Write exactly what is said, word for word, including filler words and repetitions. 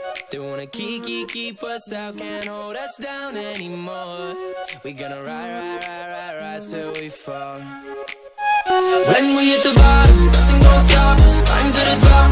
They wanna keep, keep, keep us out, can't hold us down anymore. We gonna ride, ride, ride, ride, rise till we fall. When we hit the bottom, nothing gon' stop us. Climb to the top.